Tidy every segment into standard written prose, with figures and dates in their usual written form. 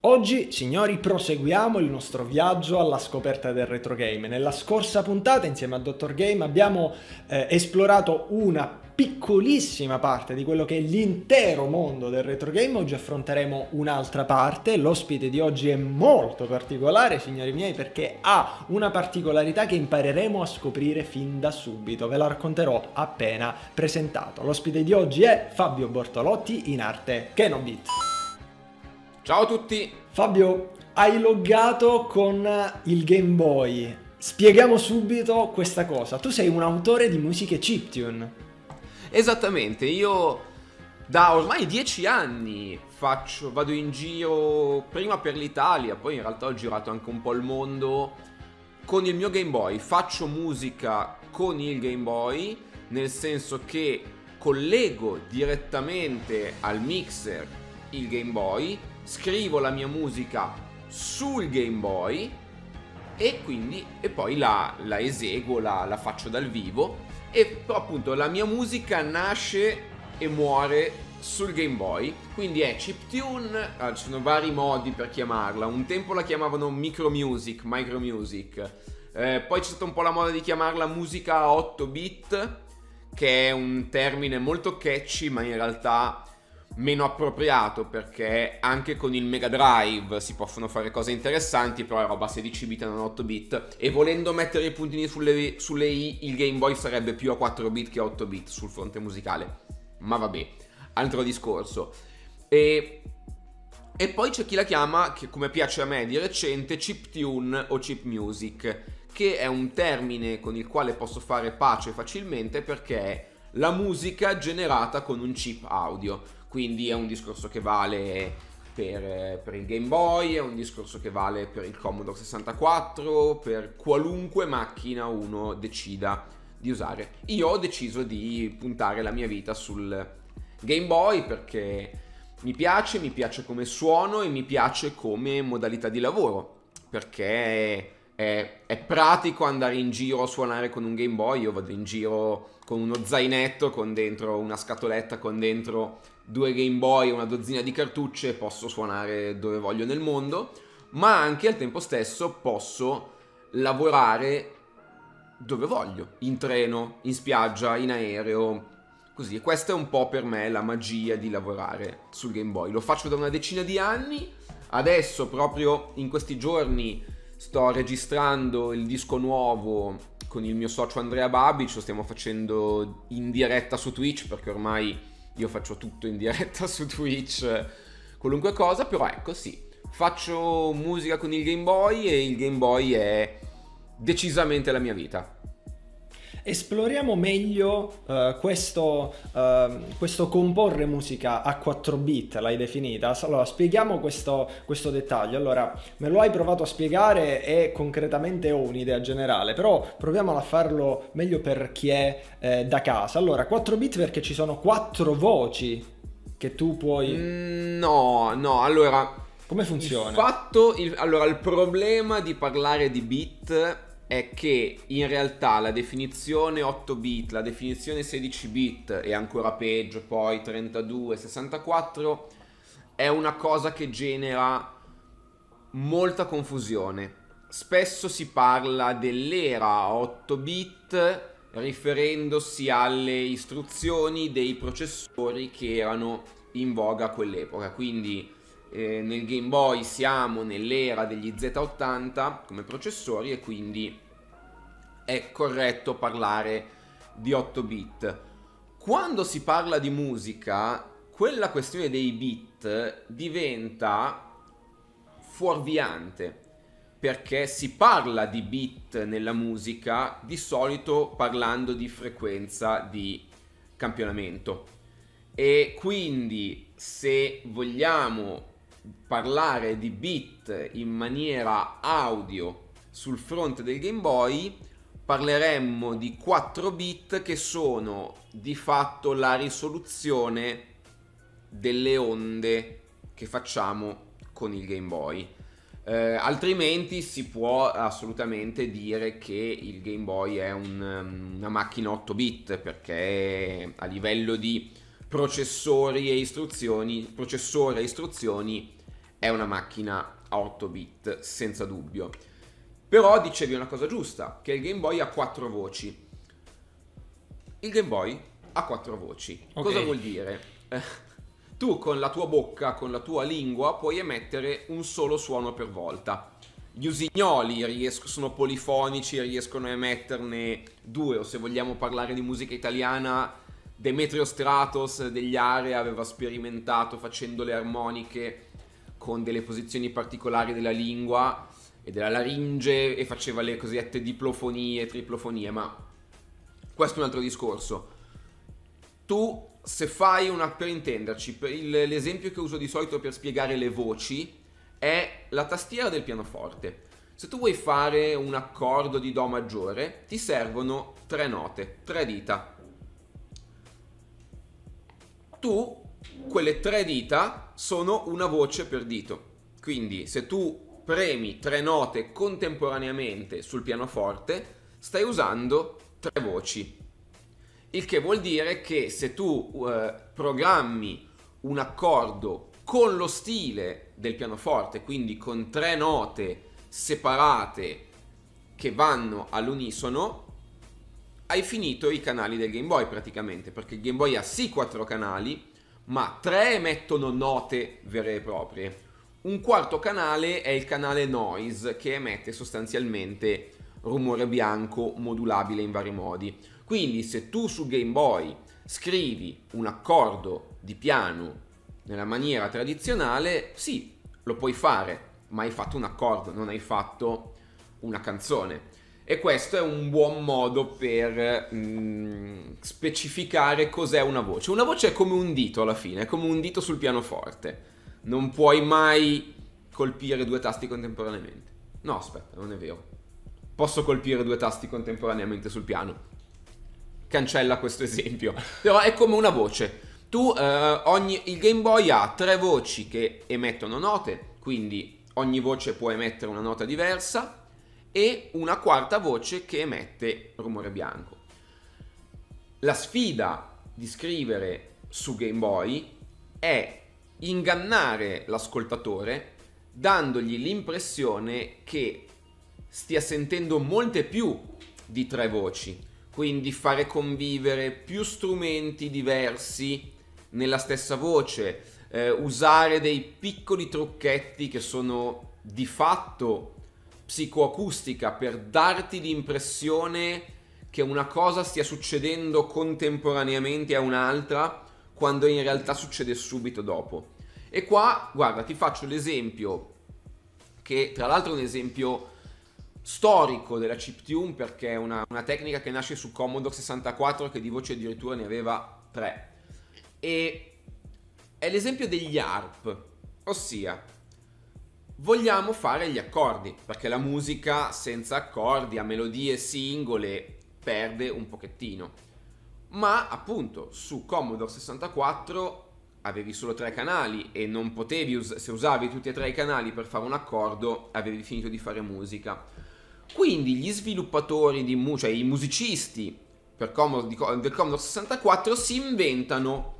Oggi, signori, proseguiamo il nostro viaggio alla scoperta del retro game. Nella scorsa puntata, insieme a Dr. Game, abbiamo esplorato una piccolissima parte di quello che è l'intero mondo del retro game. Oggi affronteremo un'altra parte. L'ospite di oggi è molto particolare, signori miei, perché ha una particolarità che impareremo a scoprire fin da subito. Ve la racconterò appena presentato. L'ospite di oggi è Fabio Bortolotti, in arte Kenobit. Ciao a tutti! Fabio, hai loggato con il Game Boy. Spieghiamo subito questa cosa. Tu sei un autore di musiche chiptune. Esattamente, io da ormai 10 anni vado in giro prima per l'Italia, poi in realtà ho girato anche un po' il mondo con il mio Game Boy. Faccio musica con il Game Boy, nel senso che collego direttamente al mixer il Game Boy, scrivo la mia musica sul Game Boy e poi la eseguo, la faccio dal vivo. E però appunto la mia musica nasce e muore sul Game Boy, quindi è chiptune. Ci sono vari modi per chiamarla. Un tempo la chiamavano micro music, poi c'è stata un po' la moda di chiamarla musica a 8 bit, che è un termine molto catchy ma in realtà meno appropriato, perché anche con il Mega Drive si possono fare cose interessanti, però è roba 16 bit e non 8 bit, e volendo mettere i puntini sulle i, il Game Boy sarebbe più a 4 bit che a 8 bit sul fronte musicale. Ma vabbè, altro discorso. E poi c'è chi la chiama, che come piace a me di recente, chiptune o chip music, che è un termine con il quale posso fare pace facilmente, perché è la musica generata con un chip audio. Quindi è un discorso che vale per il Game Boy, è un discorso che vale per il Commodore 64, per qualunque macchina uno decida di usare. Io ho deciso di puntare la mia vita sul Game Boy perché mi piace come suono e mi piace come modalità di lavoro, perché è pratico andare in giro a suonare con un Game Boy. Io vado in giro con uno zainetto con dentro una scatoletta con dentro 2 Game Boy e una dozzina di cartucce, e posso suonare dove voglio nel mondo, ma anche al tempo stesso posso lavorare dove voglio, in treno, in spiaggia, in aereo, così. E questa è un po' per me la magia di lavorare sul Game Boy. Lo faccio da una decina di anni. Adesso, proprio in questi giorni, sto registrando il disco nuovo con il mio socio Andrea Babic. Lo stiamo facendo in diretta su Twitch, perché ormai io faccio tutto in diretta su Twitch, qualunque cosa. Però ecco, sì, faccio musica con il Game Boy e il Game Boy è decisamente la mia vita. Esploriamo meglio questo comporre musica a 4 bit, l'hai definita. Allora, spieghiamo questo dettaglio. Allora, me lo hai provato a spiegare e concretamente ho un'idea generale, però proviamo a farlo meglio per chi è da casa. Allora, 4 bit perché ci sono 4 voci che tu puoi... No, allora... Come funziona? Allora, il problema di parlare di bit è che in realtà la definizione 8 bit, la definizione 16 bit e ancora peggio poi 32, 64 è una cosa che genera molta confusione. Spesso si parla dell'era 8 bit riferendosi alle istruzioni dei processori che erano in voga a quell'epoca, quindi nel Game Boy siamo nell'era degli Z80 come processori, e quindi è corretto parlare di 8 bit. Quando si parla di musica, quella questione dei bit diventa fuorviante, perché si parla di bit nella musica di solito parlando di frequenza di campionamento, e quindi se vogliamo parlare di bit in maniera audio sul fronte del Game Boy, parleremmo di 4 bit, che sono di fatto la risoluzione delle onde che facciamo con il Game Boy. Altrimenti si può assolutamente dire che il Game Boy è una macchina 8 bit, perché a livello di processore e istruzioni è una macchina a 8 bit, senza dubbio. Però dicevi una cosa giusta, che il Game Boy ha 4 voci. Il Game Boy ha 4 voci. Ok. Cosa vuol dire? Tu con la tua bocca, con la tua lingua, puoi emettere un solo suono per volta. Gli usignoli sono polifonici e riescono a emetterne 2, o se vogliamo parlare di musica italiana, Demetrio Stratos degli Area aveva sperimentato facendo le armoniche con delle posizioni particolari della lingua e della laringe e faceva le cosiddette diplofonie, triplofonie, ma questo è un altro discorso. Tu, se fai per intenderci, l'esempio che uso di solito per spiegare le voci è la tastiera del pianoforte. Se tu vuoi fare un accordo di Do maggiore, ti servono 3 note, 3 dita. Quelle 3 dita sono una voce per dito. Quindi se tu premi 3 note contemporaneamente sul pianoforte, stai usando 3 voci. Il che vuol dire che se tu programmi un accordo con lo stile del pianoforte, quindi con 3 note separate che vanno all'unisono, hai finito i canali del Game Boy praticamente, perché il Game Boy ha sì 4 canali, ma 3 emettono note vere e proprie. Un quarto canale è il canale noise, che emette sostanzialmente rumore bianco modulabile in vari modi. Quindi se tu su Game Boy scrivi un accordo di piano nella maniera tradizionale, sì, lo puoi fare, ma hai fatto un accordo, non hai fatto una canzone. E questo è un buon modo per specificare cos'è una voce. Una voce è come un dito alla fine, è come un dito sul pianoforte. Non puoi mai colpire 2 tasti contemporaneamente. No, aspetta, non è vero. Posso colpire 2 tasti contemporaneamente sul piano. Cancella questo esempio. Però è come una voce. Il Game Boy ha 3 voci che emettono note, quindi ogni voce può emettere una nota diversa, e una quarta voce che emette rumore bianco. La sfida di scrivere su Game Boy è ingannare l'ascoltatore dandogli l'impressione che stia sentendo molte più di 3 voci, quindi fare convivere più strumenti diversi nella stessa voce, usare dei piccoli trucchetti che sono di fatto psicoacustica per darti l'impressione che una cosa stia succedendo contemporaneamente a un'altra quando in realtà succede subito dopo. E qua, guarda, ti faccio l'esempio che tra l'altro è un esempio storico della chiptune, perché è una tecnica che nasce su Commodore 64, che di voci addirittura ne aveva 3, e è l'esempio degli ARP, ossia vogliamo fare gli accordi, perché la musica senza accordi, a melodie singole, perde un pochettino. Ma appunto su Commodore 64 avevi solo 3 canali e non potevi, se usavi tutti e 3 i canali per fare un accordo, avevi finito di fare musica. Quindi gli sviluppatori cioè i musicisti del Commodore 64 si inventano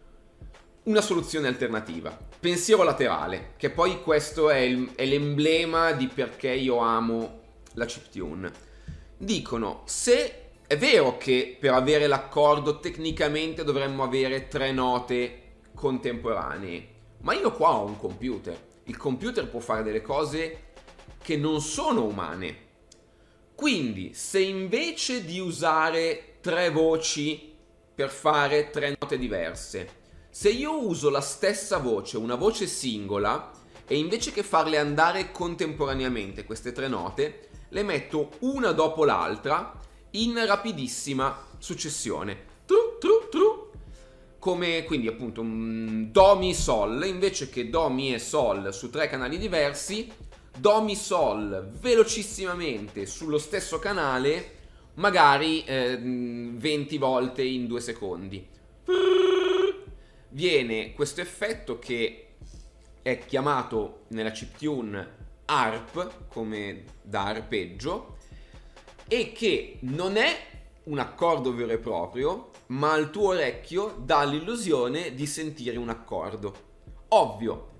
una soluzione alternativa, pensiero laterale, che poi questo è l'emblema di perché io amo la chiptune. Dicono, se è vero che per avere l'accordo tecnicamente dovremmo avere 3 note contemporanee, ma io qua ho un computer. Il computer può fare delle cose che non sono umane. Quindi, se invece di usare 3 voci per fare 3 note diverse, se io uso la stessa voce, una voce singola, e invece che farle andare contemporaneamente queste 3 note, le metto una dopo l'altra in rapidissima successione. Tru, tru, tru. Come quindi appunto Do, Mi, Sol, invece che Do, Mi e Sol su 3 canali diversi, Do, Mi, Sol velocissimamente sullo stesso canale, magari 20 volte in 2 secondi. Viene questo effetto che è chiamato nella chiptune ARP, come da arpeggio, e che non è un accordo vero e proprio, ma al tuo orecchio dà l'illusione di sentire un accordo. Ovvio,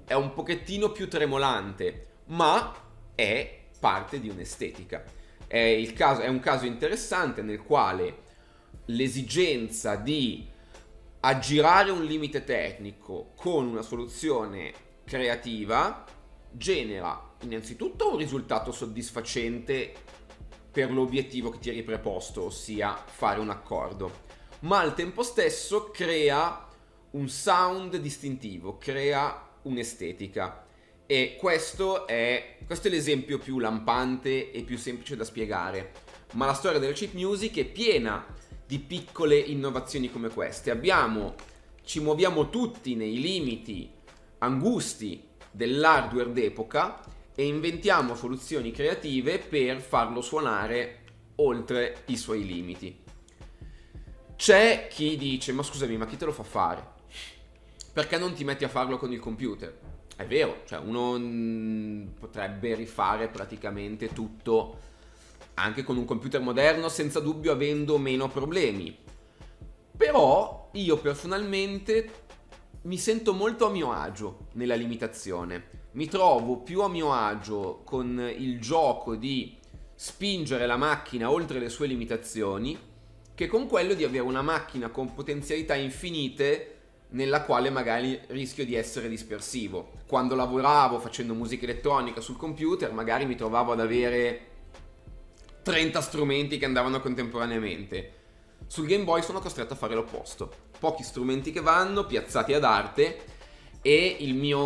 è un pochettino più tremolante, ma è parte di un'estetica. È un caso interessante nel quale l'esigenza di aggirare un limite tecnico con una soluzione creativa genera innanzitutto un risultato soddisfacente per l'obiettivo che ti eri preposto, ossia fare un accordo, ma al tempo stesso crea un sound distintivo, crea un'estetica. E questo è l'esempio più lampante e più semplice da spiegare, ma la storia della chip music è piena di piccole innovazioni come queste. Ci muoviamo tutti nei limiti angusti dell'hardware d'epoca e inventiamo soluzioni creative per farlo suonare oltre i suoi limiti. C'è chi dice: ma scusami, ma chi te lo fa fare? Perché non ti metti a farlo con il computer? È vero, cioè uno potrebbe rifare praticamente tutto anche con un computer moderno, senza dubbio, avendo meno problemi. Però io personalmente mi sento molto a mio agio nella limitazione. Mi trovo più a mio agio con il gioco di spingere la macchina oltre le sue limitazioni che con quello di avere una macchina con potenzialità infinite nella quale magari rischio di essere dispersivo. Quando lavoravo facendo musica elettronica sul computer, magari mi trovavo ad avere 30 strumenti che andavano contemporaneamente. Sul Game Boy sono costretto a fare l'opposto. Pochi strumenti che vanno, piazzati ad arte, e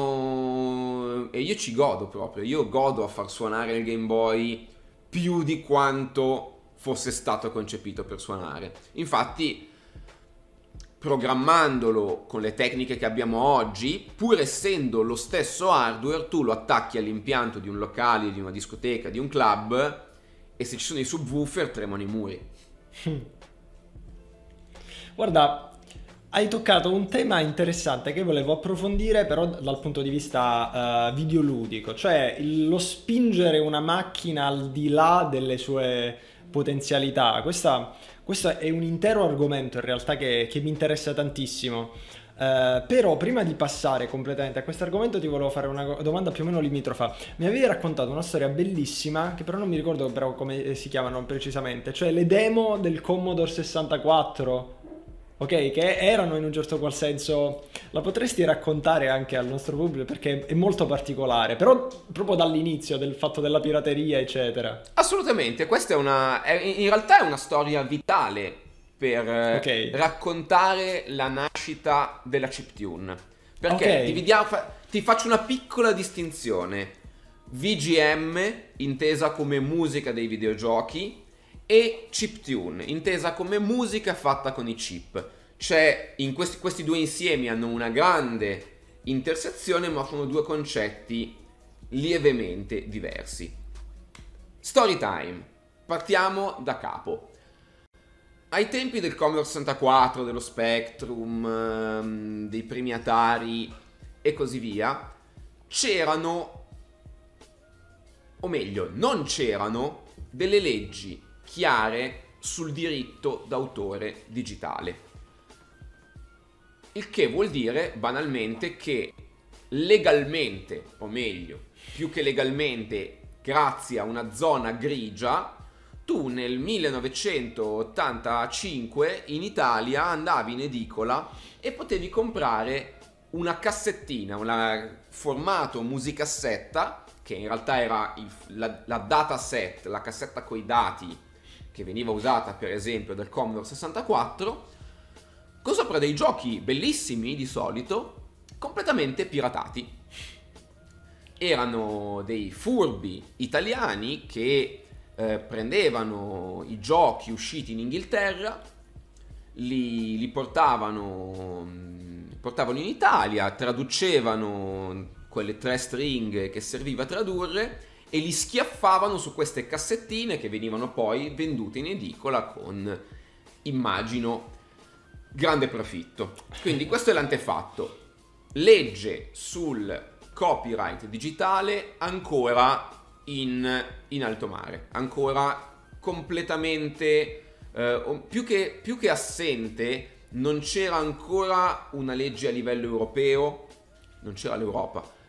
io ci godo proprio. Io godo a far suonare il Game Boy più di quanto fosse stato concepito per suonare. Infatti, programmandolo con le tecniche che abbiamo oggi, pur essendo lo stesso hardware, tu lo attacchi all'impianto di un locale, di una discoteca, di un club, e se ci sono i subwoofer tremano i muri. Guarda, hai toccato un tema interessante che volevo approfondire però dal punto di vista videoludico, cioè lo spingere una macchina al di là delle sue potenzialità. Questo è un intero argomento in realtà che mi interessa tantissimo. Però prima di passare completamente a questo argomento ti volevo fare una domanda più o meno limitrofa. Mi avevi raccontato una storia bellissima che però non mi ricordo però come si chiamano precisamente, cioè le demo del Commodore 64, ok, che erano in un certo qual senso. La potresti raccontare anche al nostro pubblico perché è molto particolare, però proprio dall'inizio del fatto della pirateria eccetera. Assolutamente, questa in realtà è una storia vitale per raccontare la nascita della chiptune. Perché ti faccio una piccola distinzione. VGM, intesa come musica dei videogiochi, e chiptune, intesa come musica fatta con i chip. Cioè, questi due insiemi hanno una grande intersezione, ma sono due concetti lievemente diversi. Story time. Partiamo da capo. Ai tempi del Commodore 64, dello Spectrum, dei primi Atari e così via, c'erano, o meglio, non c'erano delle leggi chiare sul diritto d'autore digitale. Il che vuol dire banalmente che legalmente, o meglio, più che legalmente, grazie a una zona grigia, tu nel 1985 in Italia andavi in edicola e potevi comprare una cassettina, un formato musicassetta, che in realtà era la dataset, la cassetta coi dati che veniva usata per esempio dal Commodore 64, con sopra dei giochi bellissimi di solito, completamente piratati. Erano dei furbi italiani che prendevano i giochi usciti in Inghilterra, li portavano in Italia, traducevano quelle 3 stringhe che serviva a tradurre e li schiaffavano su queste cassettine che venivano poi vendute in edicola con, immagino, grande profitto. Quindi questo è l'antefatto. Legge sul copyright digitale ancora in alto mare, ancora completamente più che assente. Non c'era ancora una legge a livello europeo, non c'era l'Europa,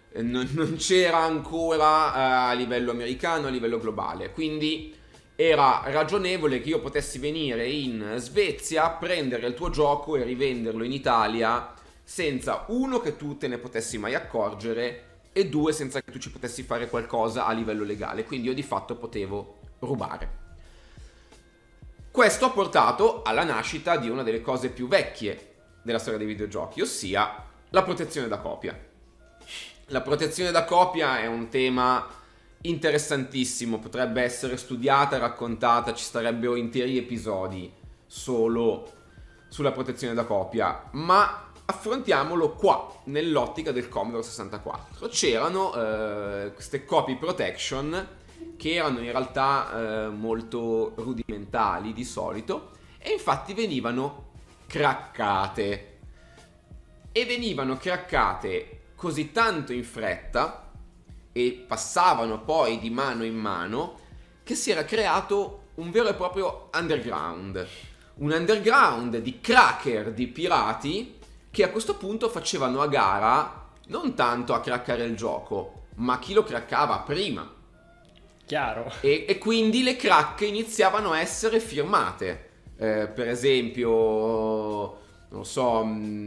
non c'era ancora a livello americano, a livello globale, quindi era ragionevole che io potessi venire in Svezia, prendere il tuo gioco e rivenderlo in Italia senza, uno, che tu te ne potessi mai accorgere, e due, senza che tu ci potessi fare qualcosa a livello legale. Quindi io di fatto potevo rubare. Questo ha portato alla nascita di una delle cose più vecchie della storia dei videogiochi, ossia la protezione da copia. La protezione da copia è un tema interessantissimo, potrebbe essere studiata, raccontata, ci starebbero interi episodi solo sulla protezione da copia, ma affrontiamolo qua, nell'ottica del Commodore 64. C'erano queste copy protection che erano in realtà molto rudimentali di solito, e infatti venivano craccate. E venivano craccate così tanto in fretta e passavano poi di mano in mano che si era creato un vero e proprio underground. Un underground di cracker, di pirati, che a questo punto facevano a gara non tanto a craccare il gioco, ma chi lo craccava prima. Chiaro. E quindi le crack iniziavano a essere firmate. Per esempio, non so,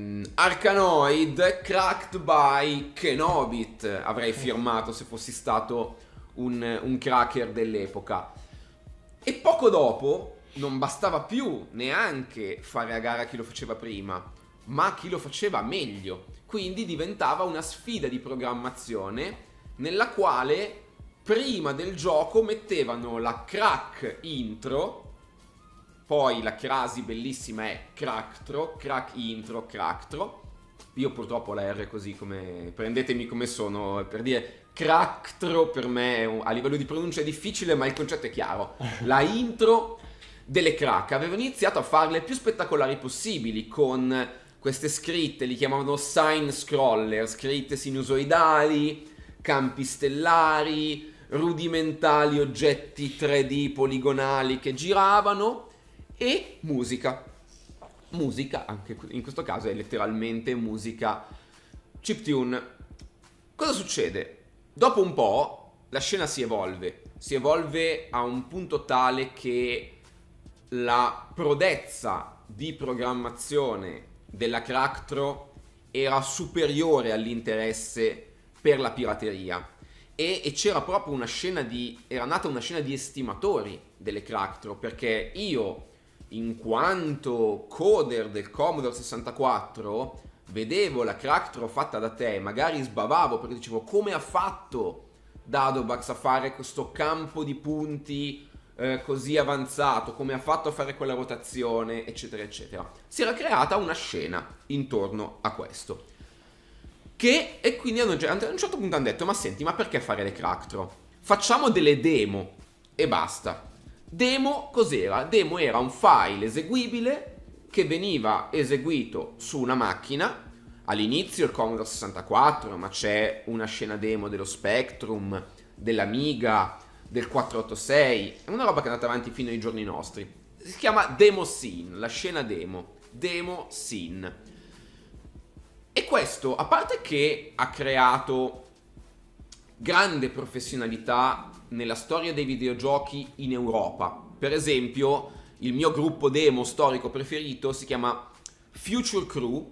Arkanoid cracked by Kenobit avrei firmato se fossi stato un cracker dell'epoca. E poco dopo non bastava più neanche fare a gara chi lo faceva prima, ma chi lo faceva meglio. Quindi diventava una sfida di programmazione nella quale prima del gioco mettevano la crack intro, poi la crasi bellissima è cracktro, crack intro, cracktro. Io purtroppo la R così, come prendetemi come sono, per dire cracktro per me a livello di pronuncia è difficile, ma il concetto è chiaro. La intro delle crack avevano iniziato a farle più spettacolari possibili con queste scritte, li chiamavano sign scroller, scritte sinusoidali, campi stellari, rudimentali oggetti 3D poligonali che giravano, e musica. Musica, anche in questo caso è letteralmente musica chiptune. Cosa succede? Dopo un po' la scena si evolve a un punto tale che la prodezza di programmazione della Cracktro era superiore all'interesse per la pirateria, e c'era proprio era nata una scena di estimatori delle Cracktro, perché io, in quanto coder del Commodore 64, vedevo la Cracktro fatta da te, magari sbavavo perché dicevo: come ha fatto Dadobax a fare questo campo di punti così avanzato, come ha fatto a fare quella rotazione, eccetera eccetera. Si era creata una scena intorno a questo, e quindi a un certo punto hanno detto: ma senti, ma perché fare le Cracktro? Facciamo delle demo e basta. Demo cos'era? Demo era un file eseguibile che veniva eseguito su una macchina. All'inizio il Commodore 64, ma c'è una scena demo dello Spectrum, dell'Amiga, del 486, è una roba che è andata avanti fino ai giorni nostri. Si chiama Demo Scene, la scena demo, Demo Scene. E questo, a parte che ha creato grande professionalità nella storia dei videogiochi in Europa. Per esempio, il mio gruppo demo storico preferito si chiama Future Crew,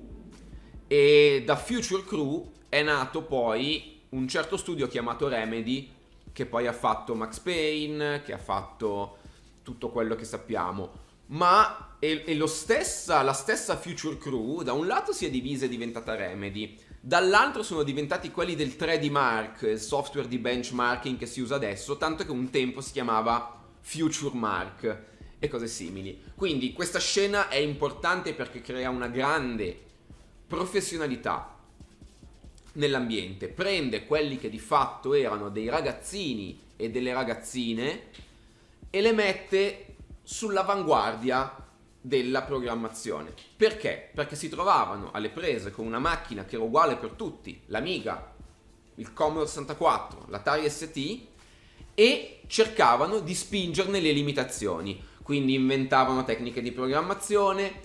e da Future Crew è nato poi un certo studio chiamato Remedy, che poi ha fatto Max Payne, che ha fatto tutto quello che sappiamo. Ma la stessa Future Crew da un lato si è divisa e è diventata Remedy, dall'altro sono diventati quelli del 3D Mark, il software di benchmarking che si usa adesso, tanto che un tempo si chiamava Future Mark e cose simili. Quindi questa scena è importante perché crea una grande professionalità nell'ambiente, prende quelli che di fatto erano dei ragazzini e delle ragazzine e le mette sull'avanguardia della programmazione. Perché? Perché si trovavano alle prese con una macchina che era uguale per tutti, l'Amiga, il Commodore 64, l'Atari ST, e cercavano di spingerne le limitazioni. Quindi inventavano tecniche di programmazione,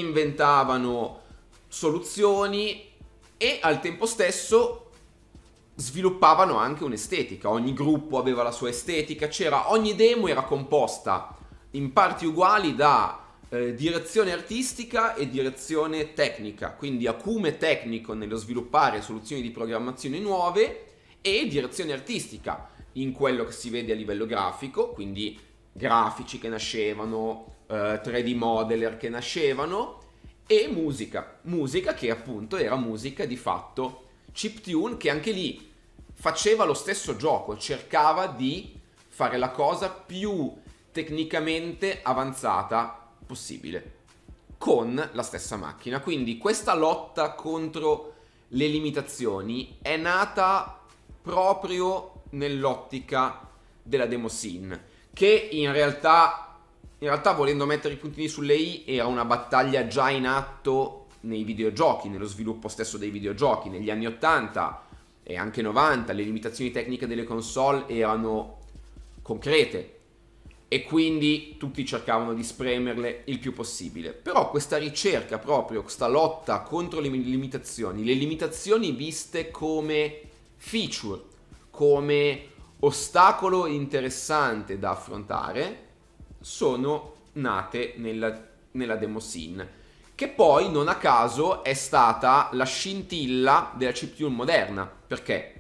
inventavano soluzioni, e al tempo stesso sviluppavano anche un'estetica, ogni gruppo aveva la sua estetica, ogni demo era composta in parti uguali da direzione artistica e direzione tecnica, quindi acume tecnico nello sviluppare soluzioni di programmazione nuove e direzione artistica in quello che si vede a livello grafico, quindi grafici che nascevano, 3D modeler che nascevano, e musica che appunto era musica di fatto chiptune, che anche lì faceva lo stesso gioco, cercava di fare la cosa più tecnicamente avanzata possibile con la stessa macchina. Quindi questa lotta contro le limitazioni è nata proprio nell'ottica della demo scene, che in realtà volendo mettere i puntini sulle i era una battaglia già in atto nei videogiochi, nello sviluppo stesso dei videogiochi. Negli anni 80 e anche 90 le limitazioni tecniche delle console erano concrete e quindi tutti cercavano di spremerle il più possibile. Però questa ricerca, proprio questa lotta contro le limitazioni viste come feature, come ostacolo interessante da affrontare, sono nate nella demo scene, che poi non a caso è stata la scintilla della chiptune moderna. Perché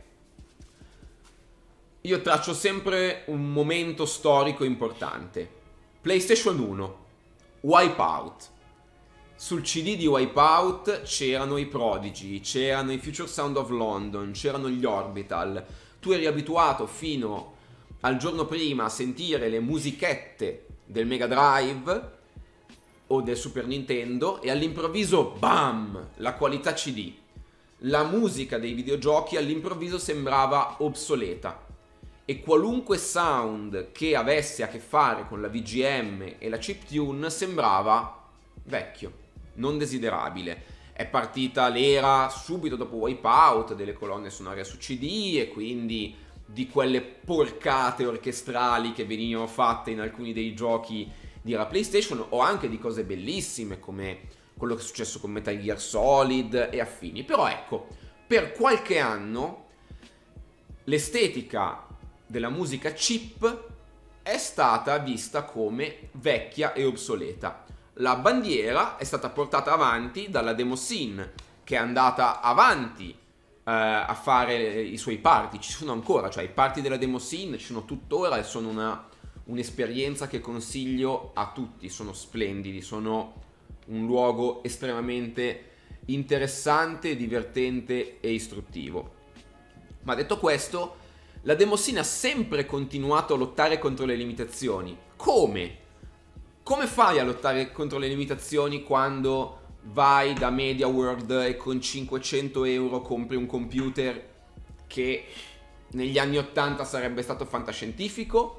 io traccio sempre un momento storico importante. PlayStation 1, Wipeout. Sul CD di Wipeout c'erano i Prodigy, c'erano i Future Sound of London, c'erano gli Orbital. Tu eri abituato fino al giorno prima a sentire le musichette del Mega Drive o del Super Nintendo e all'improvviso, bam, la qualità CD. La musica dei videogiochi all'improvviso sembrava obsoleta e qualunque sound che avesse a che fare con la VGM e la chiptune sembrava vecchio, non desiderabile. È partita l'era, subito dopo Wipeout, delle colonne sonore su CD e quindi di quelle porcate orchestrali che venivano fatte in alcuni dei giochi di la PlayStation, o anche di cose bellissime come quello che è successo con Metal Gear Solid e affini. Però ecco, per qualche anno l'estetica della musica chip è stata vista come vecchia e obsoleta. La bandiera è stata portata avanti dalla demo scene, che è andata avanti a fare i suoi party. Ci sono ancora, cioè i party della demo scene ci sono tuttora e sono un'esperienza che consiglio a tutti. Sono splendidi, sono un luogo estremamente interessante, divertente e istruttivo. Ma detto questo, la demo scene ha sempre continuato a lottare contro le limitazioni. Come? Come fai a lottare contro le limitazioni quando vai da MediaWorld e con 500 euro compri un computer che negli anni 80 sarebbe stato fantascientifico?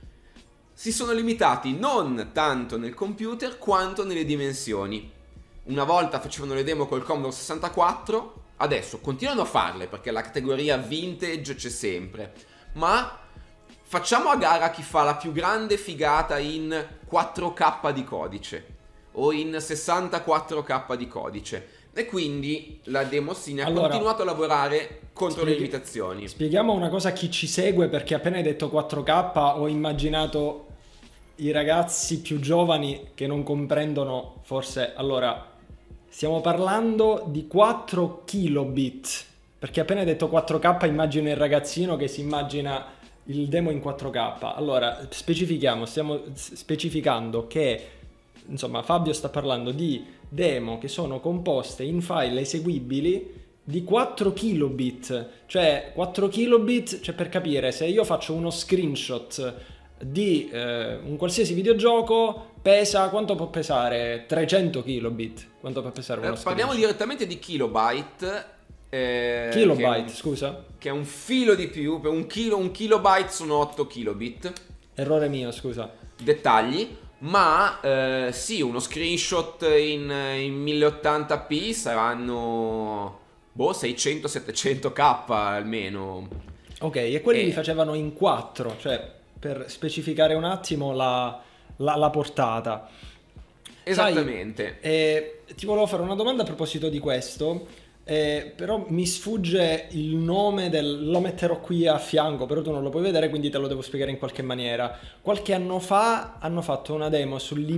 Si sono limitati non tanto nel computer quanto nelle dimensioni. Una volta facevano le demo col Commodore 64, adesso continuano a farle perché la categoria vintage c'è sempre, ma facciamo a gara chi fa la più grande figata in 4K di codice o in 64K di codice. E quindi la demo scene ha continuato a lavorare contro le limitazioni. Spieghiamo una cosa a chi ci segue, perché appena hai detto 4K ho immaginato i ragazzi più giovani che non comprendono forse. Allora, stiamo parlando di 4 kilobit, perché appena hai detto 4K immagino il ragazzino che si immagina il demo in 4K. Allora, stiamo specificando che insomma Fabio sta parlando di demo che sono composte in file eseguibili di 4 kilobit, cioè 4 kilobit, cioè per capire, se io faccio uno screenshot di un qualsiasi videogioco, pesa, quanto può pesare? 300 kilobit, quanto può pesare uno screenshot? Parliamo direttamente di kilobyte. Kilobyte, scusa? Che è un filo di più, per un kilobyte sono 8 kilobit. Errore mio, scusa. Dettagli. Ma sì, uno screenshot in 1080p saranno 600-700k almeno. Ok, e quelli li facevano in 4, cioè per specificare un attimo la portata. Esattamente. Sai, ti volevo fare una domanda a proposito di questo. Però mi sfugge il nome lo metterò qui a fianco, però tu non lo puoi vedere, quindi te lo devo spiegare in qualche maniera. Qualche anno fa hanno fatto una demo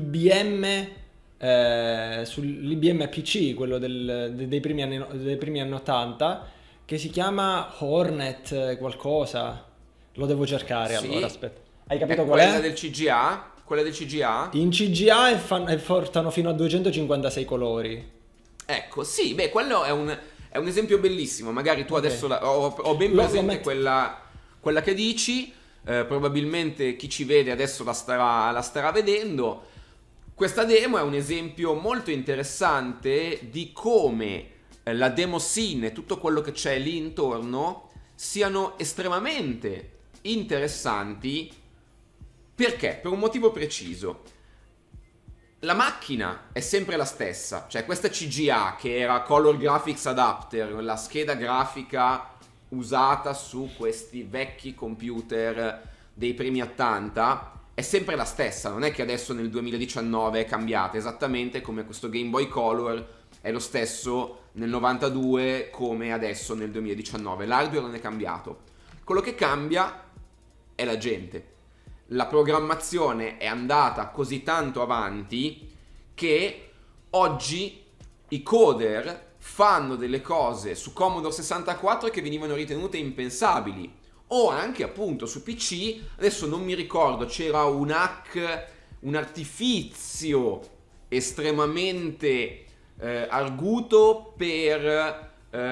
sull'IBM PC, quello dei primi anni 80, che si chiama Hornet qualcosa. Lo devo cercare allora, Sì, aspetta. Hai è capito qual quella è? del CGA? Quella del CGA? In CGA e portano fino a 256 colori. Ecco, sì, beh, quello è un esempio bellissimo. Magari tu Ok. adesso ho ben Lo presente metto. quella che dici. Probabilmente chi ci vede adesso la starà vedendo. Questa demo è un esempio molto interessante di come la demo scene e tutto quello che c'è lì intorno siano estremamente interessanti. Perché? Per un motivo preciso. La macchina è sempre la stessa, cioè questa CGA che era Color Graphics Adapter, la scheda grafica usata su questi vecchi computer dei primi 80, è sempre la stessa, non è che adesso nel 2019 è cambiata, esattamente come questo Game Boy Color è lo stesso nel 92 come adesso nel 2019, l'hardware non è cambiato. Quello che cambia è la gente. La programmazione è andata così tanto avanti che oggi i coder fanno delle cose su Commodore 64 che venivano ritenute impensabili, o anche appunto su PC. Adesso non mi ricordo, c'era un hack, un artifizio estremamente arguto per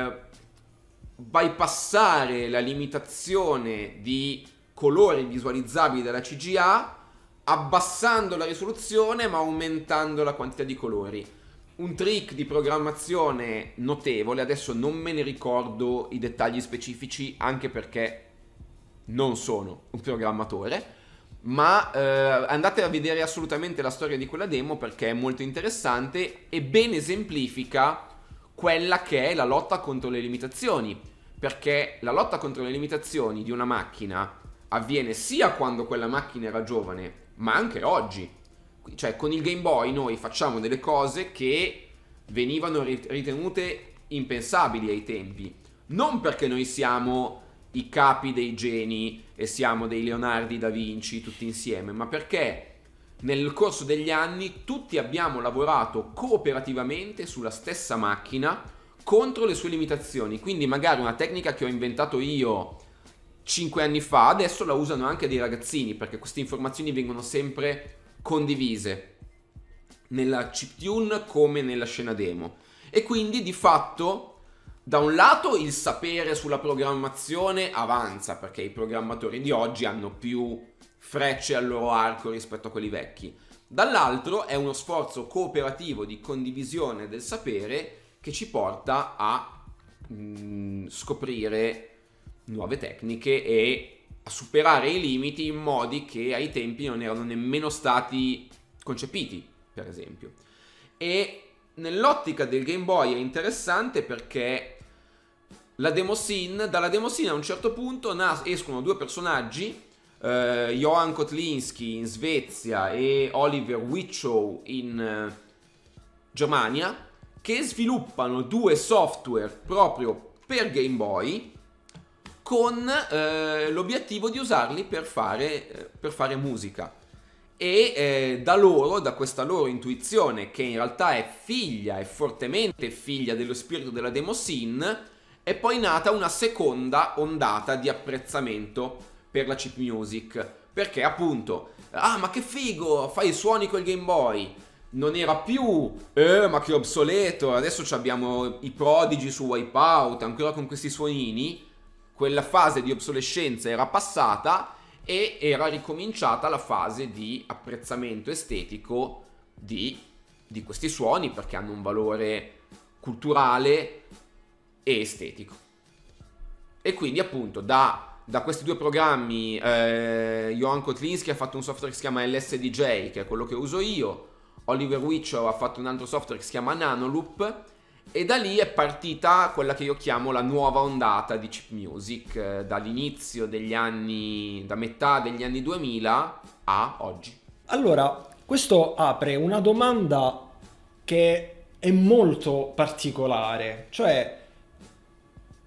bypassare la limitazione di colori visualizzabili della CGA, abbassando la risoluzione ma aumentando la quantità di colori. Un trick di programmazione notevole, adesso non me ne ricordo i dettagli specifici anche perché non sono un programmatore, ma andate a vedere assolutamente la storia di quella demo perché è molto interessante e ben esemplifica quella che è la lotta contro le limitazioni, perché la lotta contro le limitazioni di una macchina avviene sia quando quella macchina era giovane, ma anche oggi. Cioè, con il Game Boy noi facciamo delle cose che venivano ritenute impensabili ai tempi. Non perché noi siamo i capi dei geni e siamo dei Leonardi da Vinci tutti insieme, ma perché nel corso degli anni tutti abbiamo lavorato cooperativamente sulla stessa macchina contro le sue limitazioni. Quindi magari una tecnica che ho inventato io 5 anni fa, adesso la usano anche dei ragazzini, perché queste informazioni vengono sempre condivise nella chiptune come nella scena demo. E quindi di fatto, da un lato il sapere sulla programmazione avanza, perché i programmatori di oggi hanno più frecce al loro arco rispetto a quelli vecchi. Dall'altro è uno sforzo cooperativo di condivisione del sapere che ci porta a scoprire nuove tecniche e a superare i limiti in modi che ai tempi non erano nemmeno stati concepiti, per esempio. E nell'ottica del Game Boy è interessante perché dalla demo scene a un certo punto escono due personaggi, Johan Kotlinski in Svezia e Oliver Wichow in Germania, che sviluppano due software proprio per Game Boy con l'obiettivo di usarli per fare musica. E da questa loro intuizione, che in realtà è fortemente figlia dello spirito della demo scene, è poi nata una seconda ondata di apprezzamento per la chip music, perché appunto, ma che figo, fai i suoni col Game Boy. Non era più, ma che obsoleto, adesso abbiamo i prodigi su Wipeout, ancora con questi suonini. Quella fase di obsolescenza era passata e era ricominciata la fase di apprezzamento estetico di questi suoni, perché hanno un valore culturale e estetico. E quindi appunto da questi due programmi Johan Kotlinski ha fatto un software che si chiama LSDJ, che è quello che uso io. Oliver Wichow ha fatto un altro software che si chiama Nanoloop, e da lì è partita quella che io chiamo la nuova ondata di chip music, dall'inizio degli anni, da metà degli anni 2000 a oggi. Allora, questo apre una domanda che è molto particolare, cioè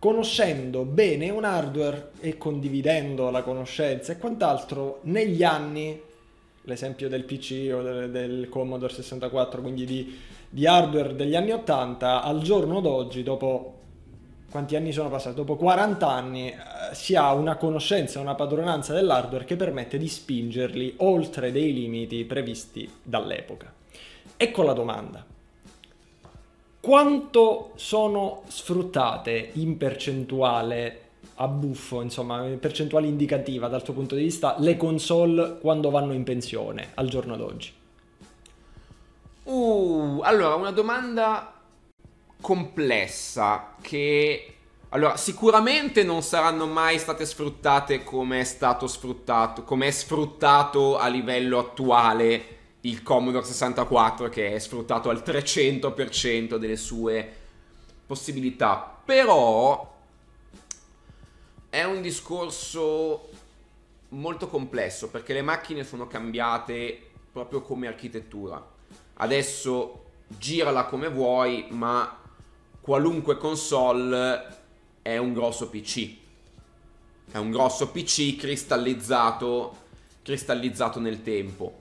conoscendo bene un hardware e condividendo la conoscenza e quant'altro negli anni, l'esempio del PC o del Commodore 64, quindi di hardware degli anni 80, al giorno d'oggi, dopo quanti anni sono passati? Dopo 40 anni si ha una conoscenza, una padronanza dell'hardware che permette di spingerli oltre dei limiti previsti dall'epoca. Ecco la domanda. Quanto sono sfruttate in percentuale a buffo, insomma, in percentuale indicativa dal tuo punto di vista, le console quando vanno in pensione al giorno d'oggi? Allora, una domanda complessa che... Allora, sicuramente non saranno mai state sfruttate come è stato sfruttato, come è sfruttato a livello attuale il Commodore 64, che è sfruttato al 300% delle sue possibilità. Però è un discorso molto complesso, perché le macchine sono cambiate proprio come architettura. Adesso girala come vuoi, ma qualunque console è un grosso PC. È un grosso PC cristallizzato nel tempo.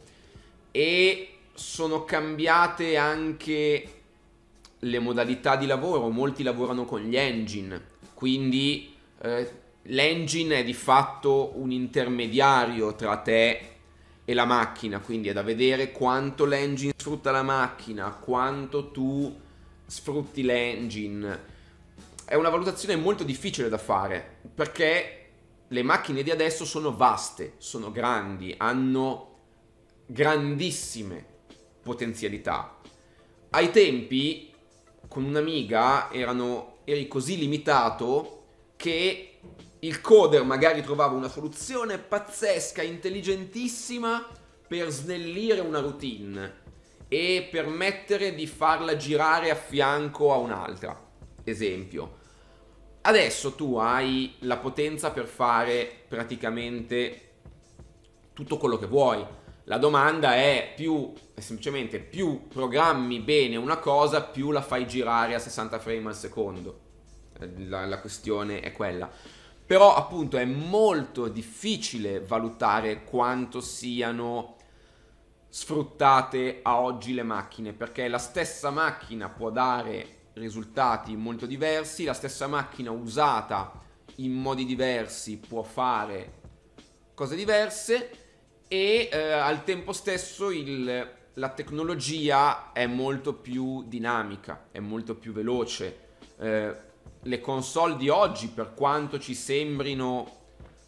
E sono cambiate anche le modalità di lavoro. Molti lavorano con gli engine, quindi l'engine è di fatto un intermediario tra te e la macchina, quindi è da vedere quanto l'engine sfrutta la macchina, quanto tu sfrutti l'engine. È una valutazione molto difficile da fare, perché le macchine di adesso sono vaste, sono grandi, hanno grandissime potenzialità. Ai tempi con un Amiga eri così limitato che il coder magari trovava una soluzione pazzesca, intelligentissima per snellire una routine e permettere di farla girare a fianco a un'altra. Esempio, adesso tu hai la potenza per fare praticamente tutto quello che vuoi. La domanda è semplicemente più programmi bene una cosa, più la fai girare a 60 frame al secondo. La questione è quella. Però appunto è molto difficile valutare quanto siano sfruttate a oggi le macchine, perché la stessa macchina può dare risultati molto diversi, la stessa macchina usata in modi diversi può fare cose diverse. E al tempo stesso la tecnologia è molto più dinamica, è molto più veloce. Le console di oggi, per quanto ci sembrino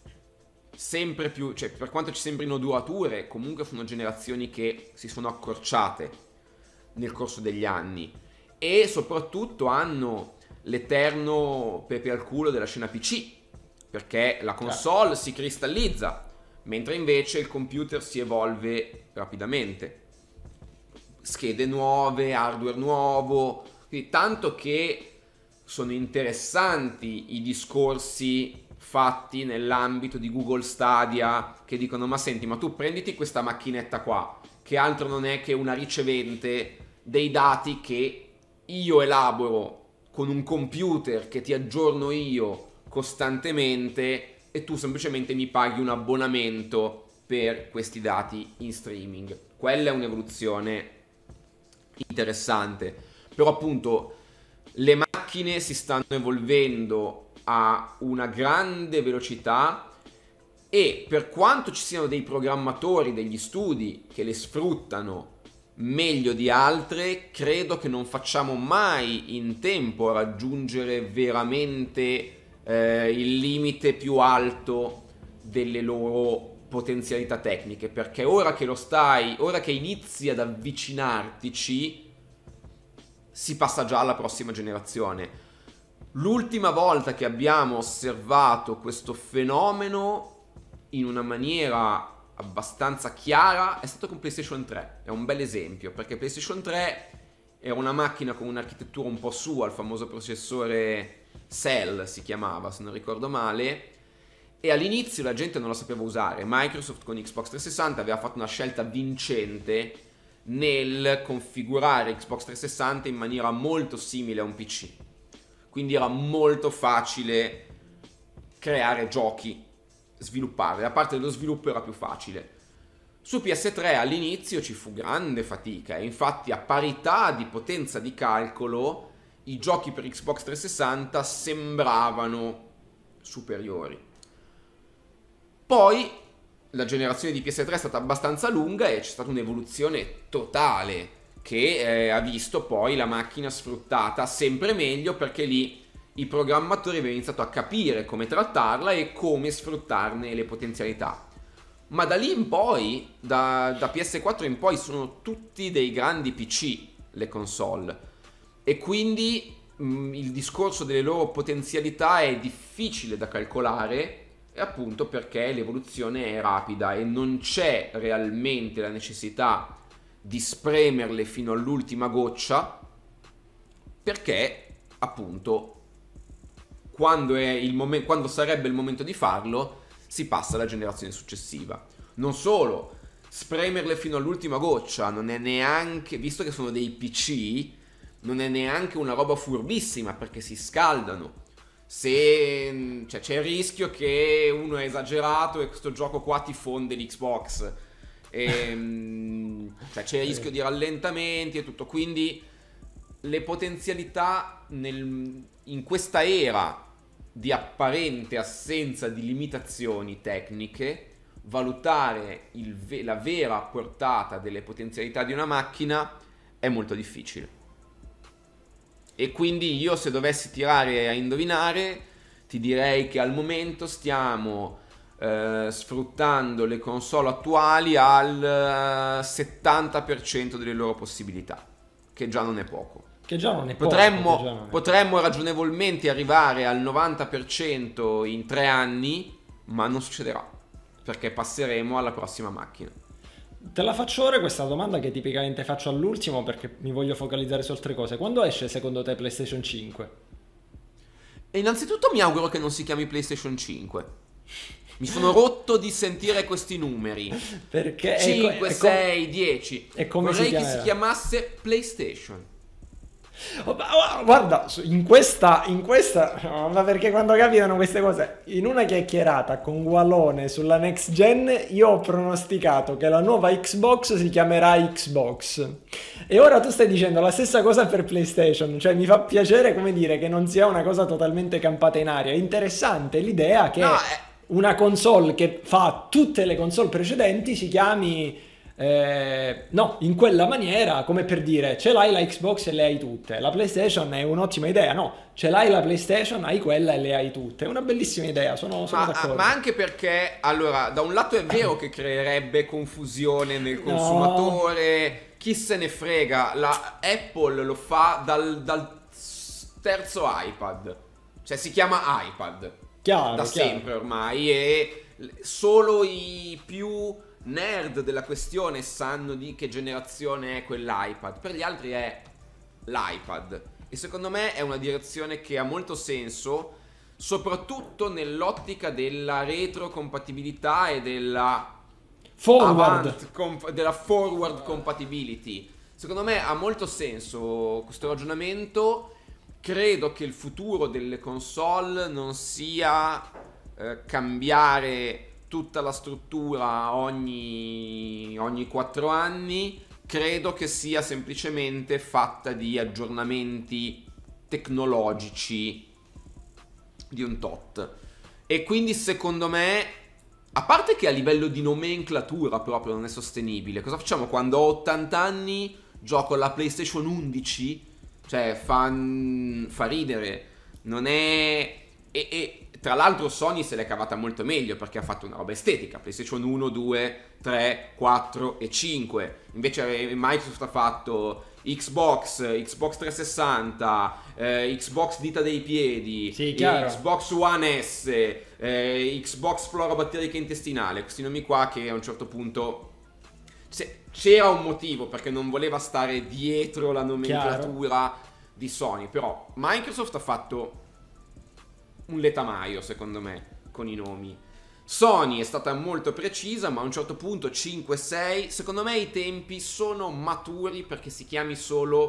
sempre più, cioè per quanto ci sembrino durature, comunque sono generazioni che si sono accorciate nel corso degli anni e soprattutto hanno l'eterno pepe al culo della scena PC, perché la console si cristallizza, mentre invece il computer si evolve rapidamente. Schede nuove, hardware nuovo, quindi tanto che sono interessanti i discorsi fatti nell'ambito di Google Stadia che dicono: ma senti, ma tu prenditi questa macchinetta qua, che altro non è che una ricevente dei dati che io elaboro con un computer che ti aggiorno io costantemente, e tu semplicemente mi paghi un abbonamento per questi dati in streaming. Quella è un'evoluzione interessante, però appunto le macchine si stanno evolvendo a una grande velocità e per quanto ci siano dei programmatori, degli studi che le sfruttano meglio di altre, credo che non facciamo mai in tempo a raggiungere veramente il limite più alto delle loro potenzialità tecniche, perché ora che inizi ad avvicinartici, si passa già alla prossima generazione. L'ultima volta che abbiamo osservato questo fenomeno in una maniera abbastanza chiara è stato con PlayStation 3. È un bel esempio, perché PlayStation 3 era una macchina con un'architettura un po' sua, il famoso processore Cell si chiamava, se non ricordo male, e all'inizio la gente non la sapeva usare. Microsoft con Xbox 360 aveva fatto una scelta vincente nel configurare Xbox 360 in maniera molto simile a un PC. quindi era molto facile creare giochi, sviluppare, la parte dello sviluppo era più facile. Su PS3 all'inizio ci fu grande fatica e infatti a parità di potenza di calcolo i giochi per Xbox 360 sembravano superiori. Poi la generazione di PS3 è stata abbastanza lunga e c'è stata un'evoluzione totale che ha visto poi la macchina sfruttata sempre meglio, perché lì i programmatori avevano iniziato a capire come trattarla e come sfruttarne le potenzialità. Ma da lì in poi, da PS4 in poi, sono tutti dei grandi PC le console, e quindi il discorso delle loro potenzialità è difficile da calcolare, appunto perché l'evoluzione è rapida e non c'è realmente la necessità di spremerle fino all'ultima goccia, perché appunto quando sarebbe il momento di farlo si passa alla generazione successiva. Non solo, spremerle fino all'ultima goccia non è neanche, visto che sono dei PC, non è neanche una roba furbissima, perché si scaldano. Cioè, c'è il rischio che uno è esagerato e questo gioco qua ti fonde l'Xbox, cioè c'è il rischio di rallentamenti e tutto, quindi le potenzialità in questa era di apparente assenza di limitazioni tecniche, valutare la vera portata delle potenzialità di una macchina è molto difficile. E quindi io, se dovessi tirare a indovinare, ti direi che al momento stiamo sfruttando le console attuali al 70% delle loro possibilità, che già non è poco. Che già non è Potremmo ragionevolmente arrivare al 90% in 3 anni, ma non succederà, perché passeremo alla prossima macchina. Te la faccio ora questa domanda che tipicamente faccio all'ultimo, perché mi voglio focalizzare su altre cose. Quando esce secondo te PlayStation 5? E innanzitutto mi auguro che non si chiami PlayStation 5. Mi sono rotto di sentire questi numeri. Perché 5, 6, 10. E come vorrei si che si chiamasse PlayStation. Guarda, in questa, ma perché quando capitano queste cose, in una chiacchierata con Gualone sulla next gen, io ho pronosticato che la nuova Xbox si chiamerà Xbox, e ora tu stai dicendo la stessa cosa per PlayStation. Cioè mi fa piacere, come dire, che non sia una cosa totalmente campata in aria. È interessante l'idea che una console che fa tutte le console precedenti si chiami in quella maniera, come per dire, ce l'hai la Xbox e le hai tutte. La PlayStation è un'ottima idea, no? Ce l'hai la PlayStation, hai quella e le hai tutte. È una bellissima idea, sono d'accordo. Ma anche perché, allora, da un lato è vero che creerebbe confusione nel consumatore, chi se ne frega, la Apple lo fa dal terzo iPad, cioè si chiama iPad, chiaro. sempre ormai, e solo i più nerd della questione sanno di che generazione è quell'iPad. Per gli altri è l'iPad, e secondo me è una direzione che ha molto senso, soprattutto nell'ottica della retrocompatibilità e della forward compatibility. Secondo me ha molto senso questo ragionamento. Credo che il futuro delle console non sia cambiare tutta la struttura ogni 4 anni. Credo che sia semplicemente fatta di aggiornamenti tecnologici di un tot. E quindi secondo me, a parte che a livello di nomenclatura proprio non è sostenibile, cosa facciamo quando ho 80 anni, gioco alla PlayStation 11? Cioè fa ridere. Non è... E tra l'altro Sony se l'è cavata molto meglio, perché ha fatto una roba estetica. PlayStation 1, 2, 3, 4 e 5. Invece Microsoft ha fatto Xbox 360, Xbox dita dei piedi, sì, Xbox One S, Xbox flora batterica intestinale. Questi nomi qua che a un certo punto... c'era un motivo perché non voleva stare dietro la nomenclatura di Sony. Però Microsoft ha fatto un letamaio, secondo me, con i nomi. Sony è stata molto precisa, ma a un certo punto 5, 6, secondo me i tempi sono maturi perché si chiami solo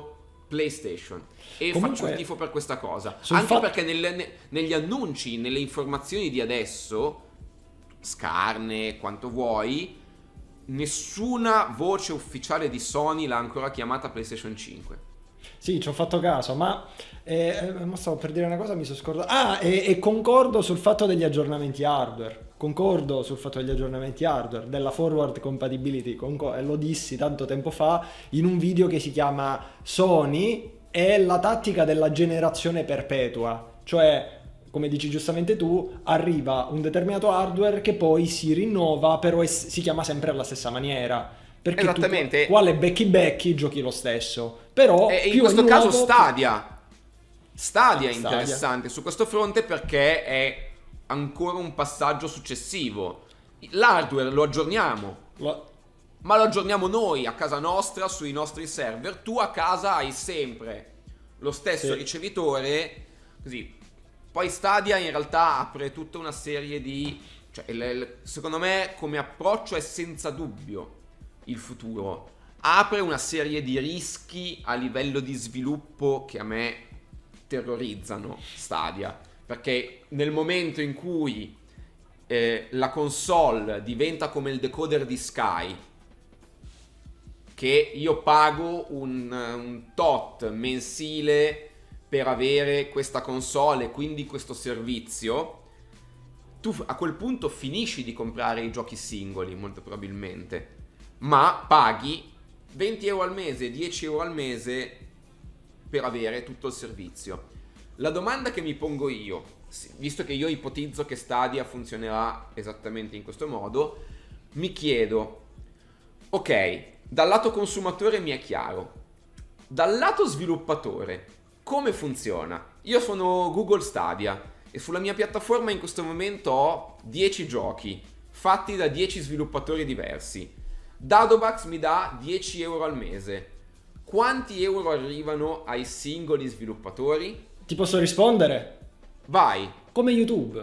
PlayStation. E Comunque, faccio il tifo per questa cosa. sul Anche fatto- perché negli annunci, nelle informazioni di adesso, scarne, quanto vuoi, nessuna voce ufficiale di Sony l'ha ancora chiamata PlayStation 5. Sì, ci ho fatto caso, ma stavo per dire una cosa, mi sono scordato. Ah, e concordo sul fatto degli aggiornamenti hardware. Concordo sul fatto degli aggiornamenti hardware, della forward compatibility. Lo dissi tanto tempo fa in un video che si chiama Sony e la tattica della generazione perpetua. Cioè, come dici giustamente tu, arriva un determinato hardware che poi si rinnova, però si chiama sempre alla stessa maniera. Perché Esattamente. tu, quale becchi giochi lo stesso. Però E in più è questo caso nuovo, Stadia è Stadia. interessante su questo fronte perché è ancora un passaggio successivo. L'hardware lo aggiorniamo, lo- ma lo aggiorniamo noi a casa nostra, sui nostri server. Tu a casa hai sempre lo stesso Sì. ricevitore, così. Poi Stadia in realtà apre tutta una serie di... Cioè, secondo me come approccio è senza dubbio il futuro. Apre una serie di rischi a livello di sviluppo che a me terrorizzano Stadia. Perché nel momento in cui la console diventa come il decoder di Sky, che io pago un tot mensile per avere questa console e quindi questo servizio, tu a quel punto finisci di comprare i giochi singoli, molto probabilmente, ma paghi 20 euro al mese, 10 euro al mese per avere tutto il servizio. La domanda che mi pongo io, visto che io ipotizzo che Stadia funzionerà esattamente in questo modo, mi chiedo, ok, dal lato consumatore mi è chiaro, dal lato sviluppatore, come funziona? Io sono Google Stadia e sulla mia piattaforma in questo momento ho 10 giochi fatti da 10 sviluppatori diversi. Dadobax mi dà 10 euro al mese. Quanti euro arrivano ai singoli sviluppatori? Ti posso rispondere? Vai. Come YouTube.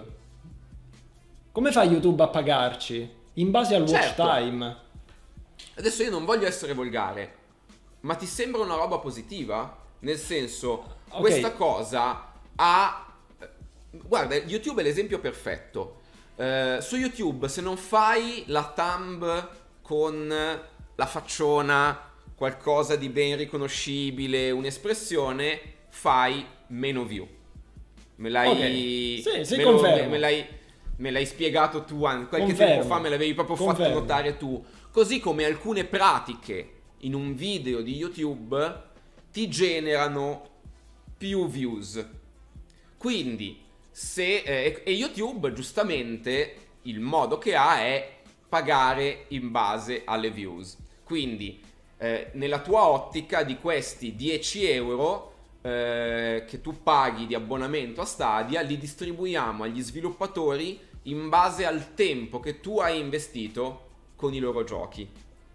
Come fa YouTube a pagarci? In base al watch Certo. time. Adesso io non voglio essere volgare, ma ti sembra una roba positiva? Nel senso, Ok. questa cosa ha... Guarda, YouTube è l'esempio perfetto. Su YouTube, se non fai la thumb con la facciona, qualcosa di ben riconoscibile, un'espressione, fai meno view. Me l'hai... Ok. Sì, me confermo. me l'hai spiegato tu qualche Confermo. tempo fa, me l'avevi proprio fatto Confermo. notare tu. Così come alcune pratiche in un video di YouTube ti generano più views. Quindi, e YouTube giustamente il modo che ha è pagare in base alle views. Quindi, nella tua ottica di questi 10 euro che tu paghi di abbonamento a Stadia, li distribuiamo agli sviluppatori in base al tempo che tu hai investito con i loro giochi.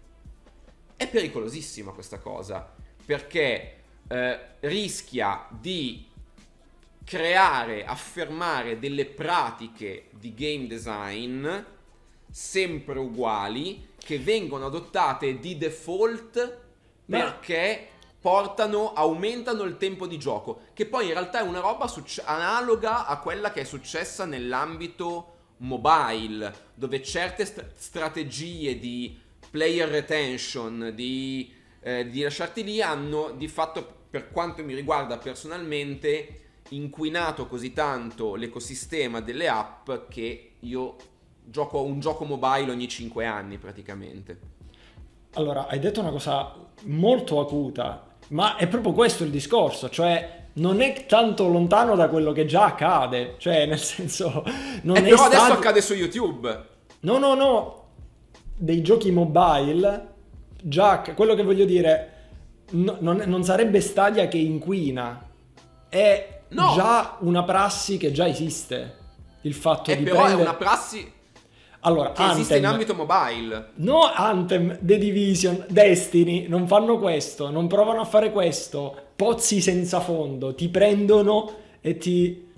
È pericolosissima questa cosa, perché rischia di creare, affermare delle pratiche di game design sempre uguali che vengono adottate di default perché aumentano il tempo di gioco, che poi in realtà è una roba analoga a quella che è successa nell'ambito mobile, dove certe strategie di player retention, di lasciarti lì, hanno di fatto, per quanto mi riguarda personalmente, inquinato così tanto l'ecosistema delle app che io gioco un gioco mobile ogni 5 anni praticamente. Allora, hai detto una cosa molto acuta, ma è proprio questo il discorso, cioè non è tanto lontano da quello che già accade, cioè nel senso non è però adesso accade su YouTube. No, dei giochi mobile, già quello che voglio dire, non sarebbe Stadia che inquina, è No. già una prassi che già esiste, il fatto di Però prendere... è una prassi Allora, che esiste in Anthem, ambito mobile. no, Anthem, The Division, Destiny non fanno questo, non provano a fare questo, pozzi senza fondo, ti prendono e ti...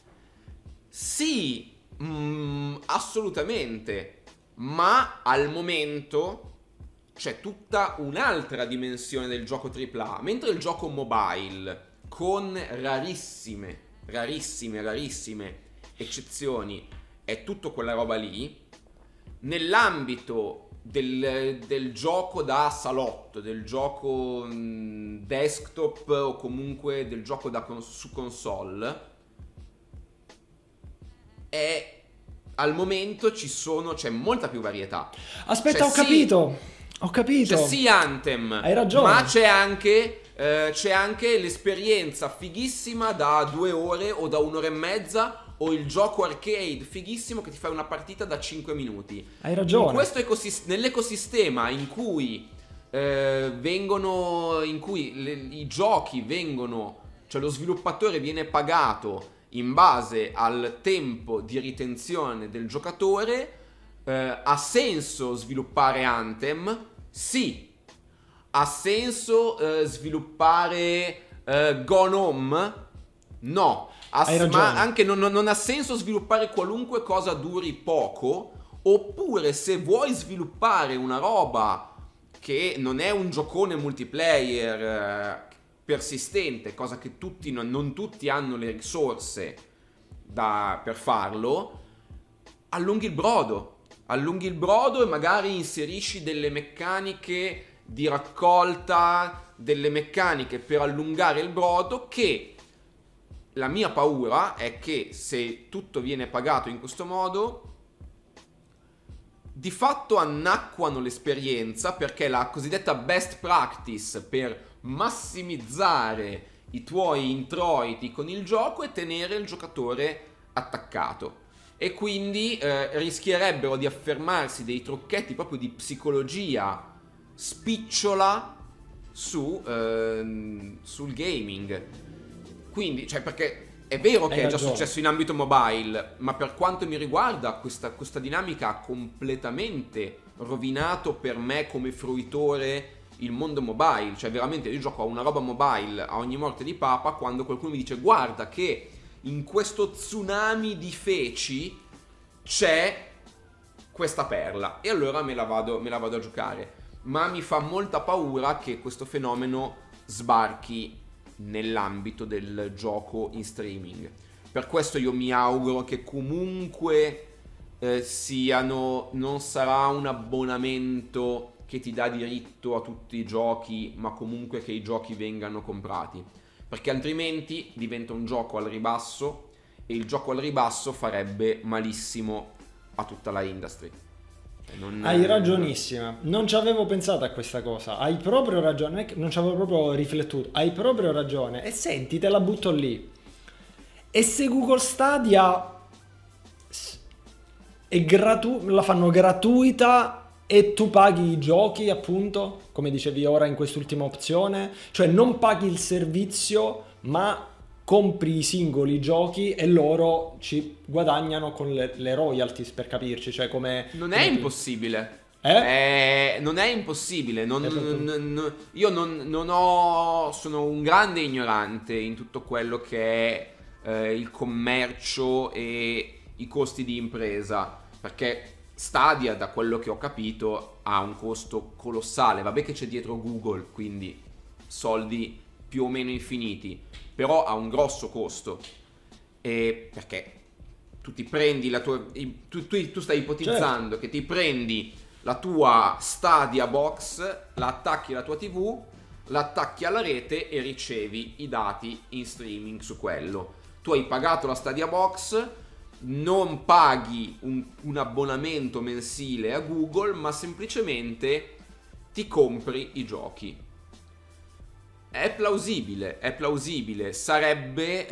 Sì, assolutamente. Ma al momento c'è tutta un'altra dimensione del gioco AAA, mentre il gioco mobile, con rarissime eccezioni, è tutto quella roba lì, nell'ambito del gioco da salotto, del gioco desktop o comunque del gioco su console, al momento c'è molta più varietà. Aspetta, ho capito. C'è sì Anthem, hai ragione, ma c'è anche l'esperienza fighissima da 2 ore o da 1 ora e mezza, o il gioco arcade fighissimo che ti fai una partita da 5 minuti. Hai ragione. In questo nell'ecosistema in cui i giochi vengono, cioè lo sviluppatore viene pagato in base al tempo di ritenzione del giocatore, ha senso sviluppare Anthem? Sì. Ha senso sviluppare Gone Home? No. Ma anche non ha senso sviluppare qualunque cosa duri poco. Oppure se vuoi sviluppare una roba che non è un giocone multiplayer persistente, cosa che non tutti hanno le risorse per farlo, allunghi il brodo e magari inserisci delle meccaniche di raccolta, delle meccaniche per allungare il brodo, che la mia paura è che se tutto viene pagato in questo modo, di fatto annacquano l'esperienza, perché la cosiddetta best practice per massimizzare i tuoi introiti con il gioco è tenere il giocatore attaccato, e quindi rischierebbero di affermarsi dei trucchetti proprio di psicologia spicciola sul gaming. Quindi, cioè, perché è vero che è già successo in ambito mobile, ma per quanto mi riguarda questa dinamica ha completamente rovinato per me come fruitore il mondo mobile. Cioè veramente io gioco a una roba mobile a ogni morte di papa quando qualcuno mi dice: guarda che in questo tsunami di feci c'è questa perla, e allora me la vado a giocare. Ma mi fa molta paura che questo fenomeno sbarchi nell'ambito del gioco in streaming. Per questo io mi auguro che comunque non sarà un abbonamento che ti dà diritto a tutti i giochi, ma comunque che i giochi vengano comprati, perché altrimenti diventa un gioco al ribasso, e il gioco al ribasso farebbe malissimo a tutta la industry. Hai ragionissima, non ci avevo pensato a questa cosa, hai proprio ragione, non ci avevo proprio riflettuto, hai proprio ragione. E senti, te la butto lì, e se Google Stadia la fanno gratuita e tu paghi i giochi, appunto, come dicevi ora in quest'ultima opzione, cioè non paghi il servizio ma compri i singoli giochi e loro ci guadagnano con le royalties, per capirci, cioè come... Non è impossibile. Non è impossibile. Io sono un grande ignorante in tutto quello che è il commercio e i costi di impresa, perché Stadia, da quello che ho capito, ha un costo colossale. Vabbè che c'è dietro Google, quindi soldi più o meno infiniti, però ha un grosso costo, perché tu ti prendi la tua... Tu stai ipotizzando, certo, che ti prendi la tua Stadia Box, la attacchi alla tua TV, la attacchi alla rete e ricevi i dati in streaming su quello. Tu hai pagato la Stadia Box, non paghi un abbonamento mensile a Google, ma semplicemente ti compri i giochi. È plausibile, sarebbe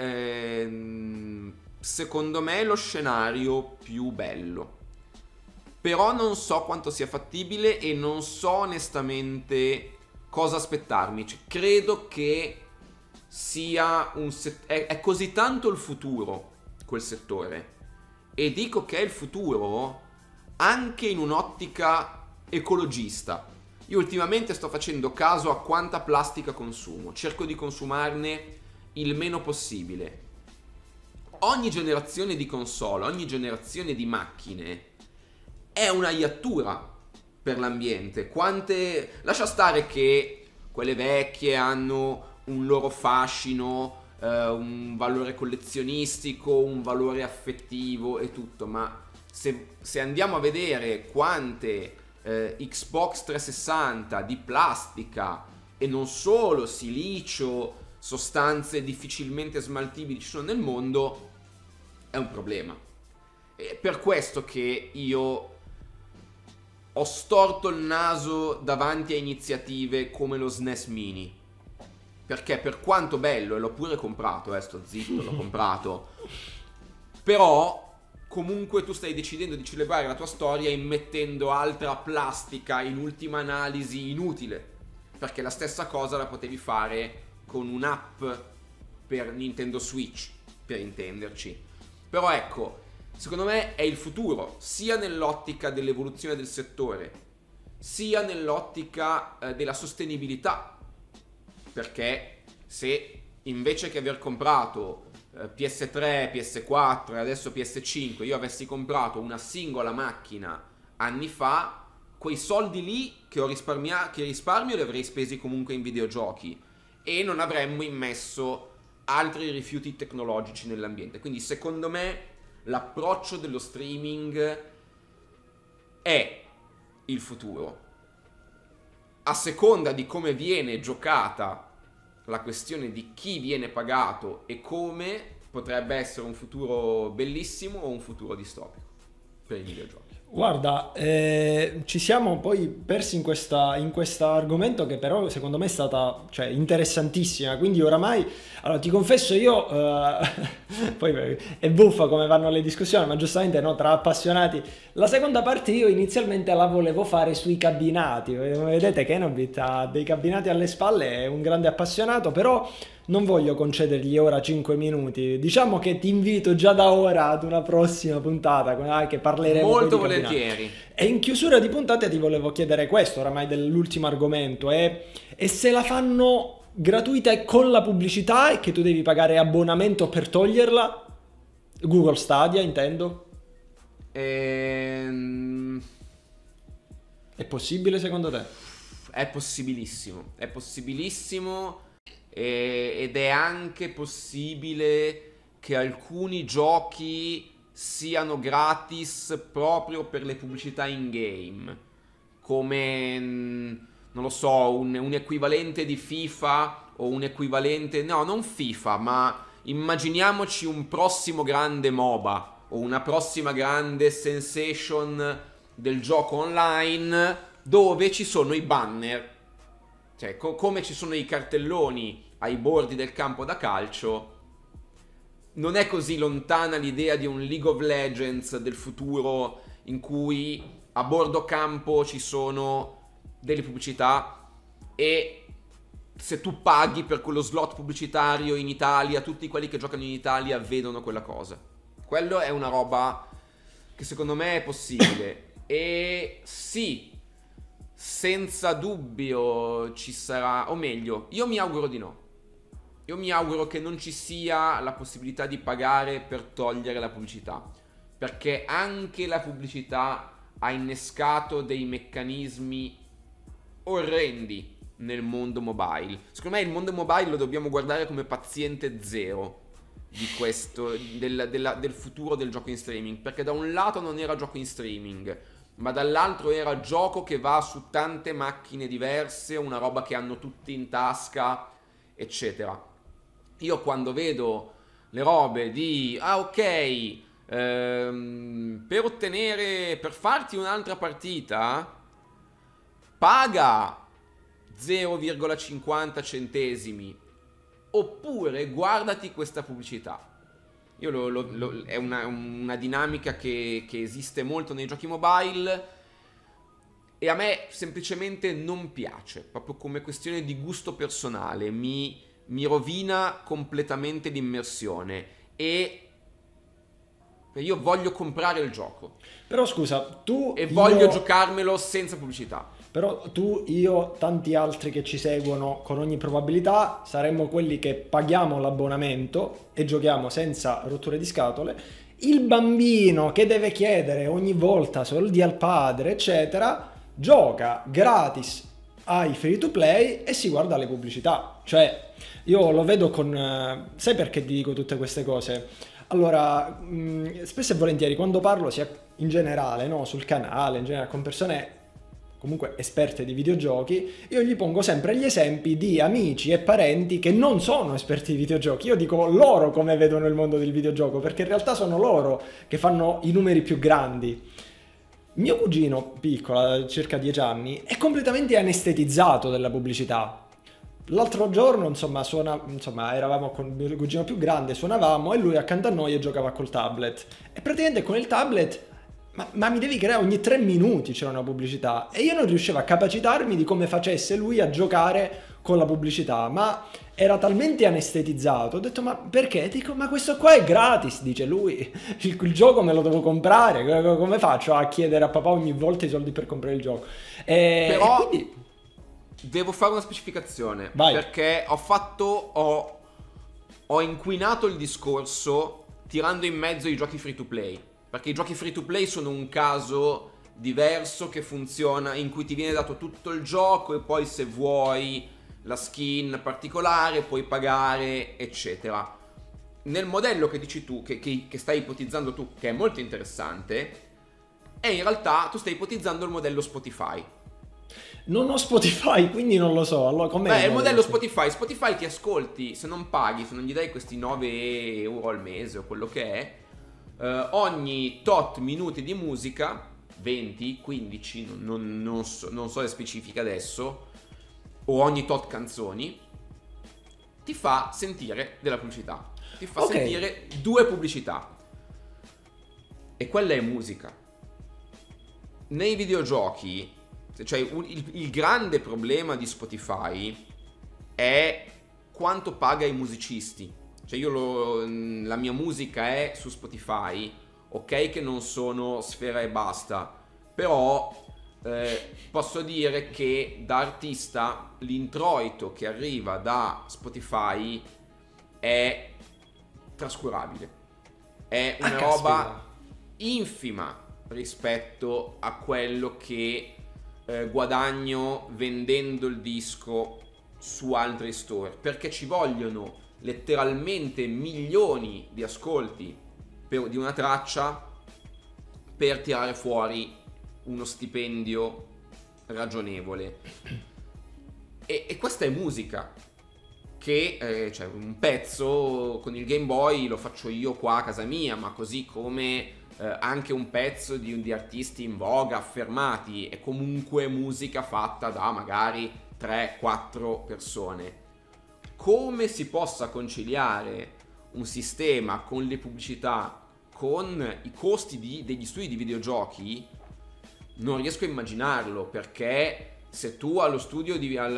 secondo me lo scenario più bello. Però non so quanto sia fattibile e non so onestamente cosa aspettarmi. Cioè, credo che sia è così tanto il futuro quel settore, e dico che è il futuro anche in un'ottica ecologista. Io ultimamente sto facendo caso a quanta plastica consumo, cerco di consumarne il meno possibile. Ogni generazione di console, ogni generazione di macchine è una iattura, per l'ambiente. Quante... Lascia stare che quelle vecchie hanno un loro fascino, un valore collezionistico, un valore affettivo e tutto, ma se andiamo a vedere quante Xbox 360 di plastica e non solo, silicio, sostanze difficilmente smaltibili ci sono nel mondo, è un problema. È per questo che io ho storto il naso davanti a iniziative come lo SNES Mini, perché per quanto bello, e l'ho pure comprato, sto zitto, l'ho comprato, però comunque tu stai decidendo di celebrare la tua storia immettendo altra plastica, in ultima analisi inutile, perché la stessa cosa la potevi fare con un'app per Nintendo Switch, per intenderci. Però ecco, secondo me è il futuro, sia nell'ottica dell'evoluzione del settore, sia nell'ottica della sostenibilità, perché se invece che aver comprato PS3, PS4 e adesso PS5 io avessi comprato una singola macchina anni fa, quei soldi lì che risparmio li avrei spesi comunque in videogiochi e non avremmo immesso altri rifiuti tecnologici nell'ambiente. Quindi secondo me l'approccio dello streaming è il futuro. A seconda di come viene giocata la questione di chi viene pagato e come, potrebbe essere un futuro bellissimo o un futuro distopico per i videogiochi. Guarda, ci siamo poi persi in questo argomento che però secondo me è stata, cioè, interessantissima, quindi oramai, allora ti confesso io, poi è buffa come vanno le discussioni, ma giustamente no, tra appassionati, la seconda parte io inizialmente la volevo fare sui cabinati, vedete che Kenobit ha dei cabinati alle spalle, è un grande appassionato, però non voglio concedergli ora 5 minuti. Diciamo che ti invito già da ora ad una prossima puntata che parleremo molto volentieri. E in chiusura di puntata ti volevo chiedere questo, oramai dell'ultimo argomento, e se la fanno gratuita e con la pubblicità e che tu devi pagare abbonamento per toglierla? Google Stadia, intendo. È possibile secondo te? È possibilissimo, ed è anche possibile che alcuni giochi siano gratis proprio per le pubblicità in game, come non lo so, un equivalente di FIFA o un equivalente, no, non FIFA, ma immaginiamoci un prossimo grande MOBA o una prossima grande sensation del gioco online dove ci sono i banner. Cioè, come ci sono i cartelloni ai bordi del campo da calcio, non è così lontana l'idea di un League of Legends del futuro in cui a bordo campo ci sono delle pubblicità e se tu paghi per quello slot pubblicitario in Italia, tutti quelli che giocano in Italia vedono quella cosa. Quello è una roba che secondo me è possibile. E sì, senza dubbio ci sarà, o meglio, io mi auguro di no. Io mi auguro che non ci sia la possibilità di pagare per togliere la pubblicità, perché anche la pubblicità ha innescato dei meccanismi orrendi nel mondo mobile. Secondo me il mondo mobile lo dobbiamo guardare come paziente zero di questo, del futuro del gioco in streaming, perché da un lato non era gioco in streaming, ma dall'altro era gioco che va su tante macchine diverse, una roba che hanno tutti in tasca, eccetera. Io quando vedo le robe di per farti un'altra partita paga 0,50 centesimi oppure guardati questa pubblicità. È una dinamica che esiste molto nei giochi mobile e a me semplicemente non piace, proprio come questione di gusto personale, mi rovina completamente l'immersione e io voglio comprare il gioco. Però scusa, voglio giocarmelo senza pubblicità. Però tu, io, tanti altri che ci seguono con ogni probabilità saremmo quelli che paghiamo l'abbonamento e giochiamo senza rotture di scatole. Il bambino che deve chiedere ogni volta soldi al padre, eccetera, gioca gratis ai free to play e si guarda le pubblicità. Cioè, io lo vedo con... sai perché ti dico tutte queste cose? Allora, spesso e volentieri quando parlo sia in generale, no, sul canale, in generale con persone comunque esperte di videogiochi, io gli pongo sempre gli esempi di amici e parenti che non sono esperti di videogiochi. Io dico loro come vedono il mondo del videogioco, perché in realtà sono loro che fanno i numeri più grandi. Mio cugino, piccolo, circa 10 anni, è completamente anestetizzato dalla pubblicità. L'altro giorno, insomma, eravamo con il mio cugino più grande, suonavamo e lui accanto a noi giocava col tablet. E praticamente con il tablet, ma mi devi creare ogni 3 minuti c'era una pubblicità. E io non riuscivo a capacitarmi di come facesse lui a giocare con la pubblicità, ma era talmente anestetizzato. Ho detto, ma perché? Dico, ma questo qua è gratis, dice lui. Il gioco me lo devo comprare. Come faccio a chiedere a papà ogni volta i soldi per comprare il gioco? Però... E quindi... devo fare una specificazione. Vai. Perché ho inquinato il discorso tirando in mezzo i giochi free to play. Perché i giochi free to play sono un caso diverso che funziona, in cui ti viene dato tutto il gioco e poi se vuoi la skin particolare puoi pagare, eccetera. Nel modello che dici tu, che stai ipotizzando tu, che è molto interessante, è in realtà tu stai ipotizzando il modello Spotify. Non ho Spotify, quindi non lo so. Allora, com'è? Beh, il modello Spotify. Spotify ti ascolti, se non paghi, se non gli dai questi 9 euro al mese o quello che è, ogni tot minuti di musica, 20, 15, non so le specifiche adesso, o ogni tot canzoni, ti fa sentire della pubblicità. Ti fa sentire 2 pubblicità. E quella è musica. Nei videogiochi... cioè il grande problema di Spotify è quanto paga i musicisti. Cioè la mia musica è su Spotify, ok che non sono Sfera e Basta, però posso dire che da artista l'introito che arriva da Spotify è trascurabile, è una roba infima rispetto a quello che guadagno vendendo il disco su altri store, perché ci vogliono letteralmente milioni di ascolti di una traccia per tirare fuori uno stipendio ragionevole. E questa è musica che cioè un pezzo con il Game Boy lo faccio io qua a casa mia, ma così come anche un pezzo di artisti in voga affermati è comunque musica fatta da magari 3-4 persone. Come si possa conciliare un sistema con le pubblicità, con i costi degli studi di videogiochi, non riesco a immaginarlo, perché se tu allo studio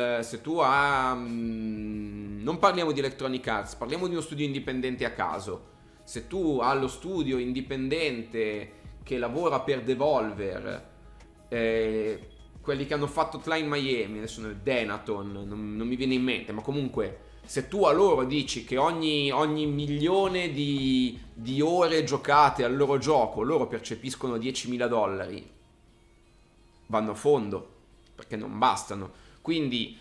non parliamo di Electronic Arts, parliamo di uno studio indipendente a caso. Se tu allo studio indipendente che lavora per Devolver, quelli che hanno fatto Hotline Miami, adesso nel Denaton, non mi viene in mente, ma comunque se tu a loro dici che ogni milione di ore giocate al loro gioco loro percepiscono $10.000, vanno a fondo, perché non bastano. Quindi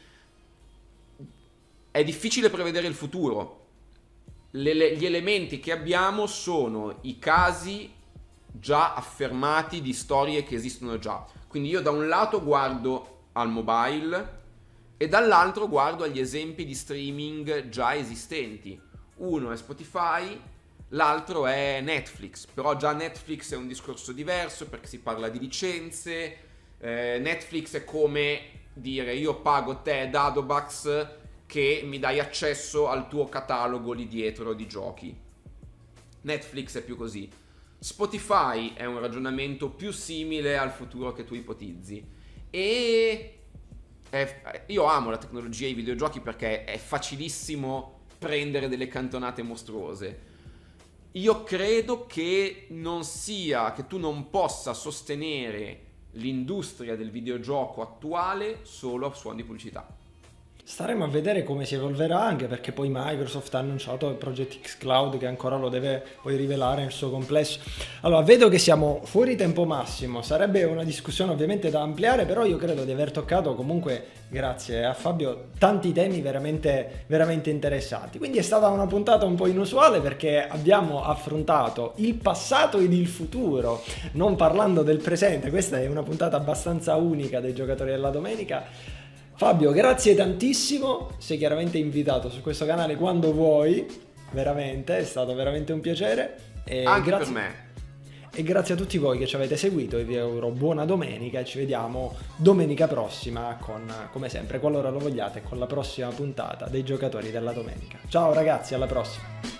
è difficile prevedere il futuro. Gli elementi che abbiamo sono i casi già affermati di storie che esistono già. Quindi io da un lato guardo al mobile e dall'altro guardo agli esempi di streaming già esistenti. Uno è Spotify, l'altro è Netflix, però già Netflix è un discorso diverso perché si parla di licenze. Netflix è come dire io pago te Dadobax che mi dai accesso al tuo catalogo lì dietro di giochi. Netflix è più così. Spotify è un ragionamento più simile al futuro che tu ipotizzi. E io amo la tecnologia e i videogiochi perché è facilissimo prendere delle cantonate mostruose. Io credo che che tu non possa sostenere l'industria del videogioco attuale solo a suon di pubblicità. Staremo a vedere come si evolverà, anche perché poi Microsoft ha annunciato il Project X Cloud che ancora lo deve poi rivelare nel suo complesso. Allora, vedo che siamo fuori tempo massimo, sarebbe una discussione ovviamente da ampliare, però io credo di aver toccato comunque, grazie a Fabio, tanti temi veramente, veramente interessanti. Quindi è stata una puntata un po' inusuale perché abbiamo affrontato il passato ed il futuro, non parlando del presente. Questa è una puntata abbastanza unica dei giocatori della domenica. Fabio, grazie tantissimo, sei chiaramente invitato su questo canale quando vuoi, veramente, è stato veramente un piacere. E Anche grazie, per me. e grazie a tutti voi che ci avete seguito e vi auguro buona domenica e ci vediamo domenica prossima con, come sempre, qualora lo vogliate, con la prossima puntata dei giocatori della domenica. Ciao ragazzi, alla prossima!